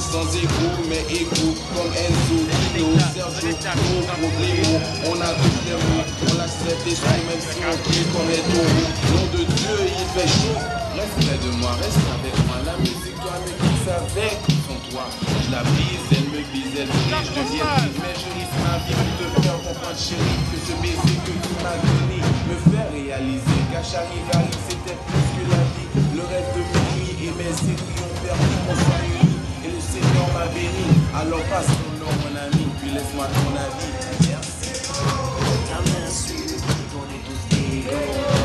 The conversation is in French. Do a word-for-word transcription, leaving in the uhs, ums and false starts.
sans égo, mais égo comme Enzo, Dino, Sergio, nos problèmes. On a tous les mots, on l'accepte et tout, même si on crie comme les taureaux. Nom de Dieu, il fait chaud. Reste près de moi, reste avec moi. La musique doit me quitter avec son toit. Je la bise, elle me bise, elle brise. Je deviens triste, mais je risque ma vie pour te faire comprendre, chérie, que ce baiser que tu m'as donné me fait réaliser qu'à Charivari, c'était plus que la vie. Le rêve de mes nuits et mes séries ont permis qu'on soit unis. Et le Seigneur m'a béni. Alors passe ton nom, mon ami, puis laisse-moi ton avis. Merci. Ta main sur, on est tous égaux.